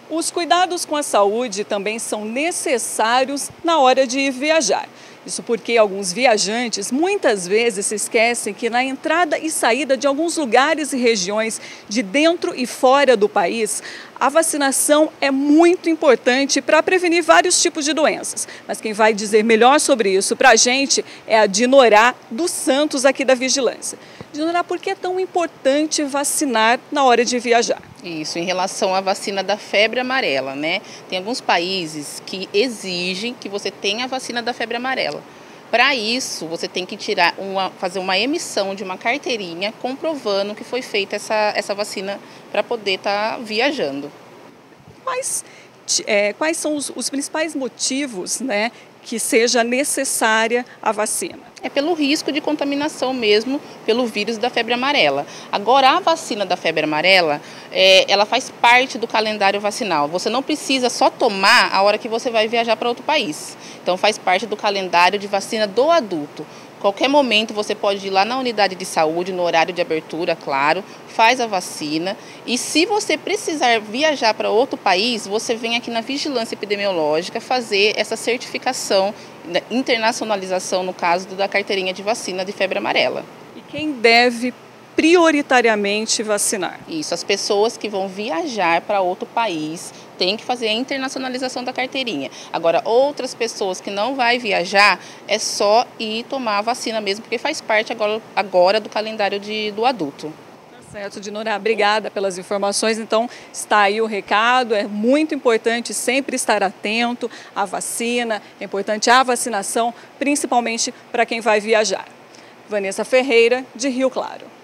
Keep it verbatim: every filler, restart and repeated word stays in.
Os cuidados com a saúde também são necessários na hora de viajar. Isso porque alguns viajantes muitas vezes se esquecem que na entrada e saída de alguns lugares e regiões de dentro e fora do país, a vacinação é muito importante para prevenir vários tipos de doenças. Mas quem vai dizer melhor sobre isso para a gente é a Dinorá dos Santos aqui da Vigilância. Dinorá, por que é tão importante vacinar na hora de viajar? Isso, em relação à vacina da febre amarela, né? Tem alguns países que exigem que você tenha a vacina da febre amarela. Para isso, você tem que tirar uma, fazer uma emissão de uma carteirinha comprovando que foi feita essa, essa vacina para poder estar tá viajando. Quais, é, quais são os, os principais motivos, né, que seja necessária a vacina? É pelo risco de contaminação mesmo pelo vírus da febre amarela. Agora, a vacina da febre amarela, é, ela faz parte do calendário vacinal. Você não precisa só tomar a hora que você vai viajar para outro país. Então, faz parte do calendário de vacina do adulto. Qualquer momento você pode ir lá na unidade de saúde, no horário de abertura, claro, faz a vacina. E se você precisar viajar para outro país, você vem aqui na Vigilância Epidemiológica fazer essa certificação, internacionalização, no caso da carteirinha de vacina de febre amarela. E quem deve prioritariamente vacinar? Isso, as pessoas que vão viajar para outro país têm que fazer a internacionalização da carteirinha. Agora, outras pessoas que não vão viajar, é só ir tomar a vacina mesmo, porque faz parte agora, agora do calendário de, do adulto. Tá certo, Dinorá, obrigada pelas informações. Então, está aí o recado, é muito importante sempre estar atento à vacina, é importante a vacinação, principalmente para quem vai viajar. Vanessa Ferreira, de Rio Claro.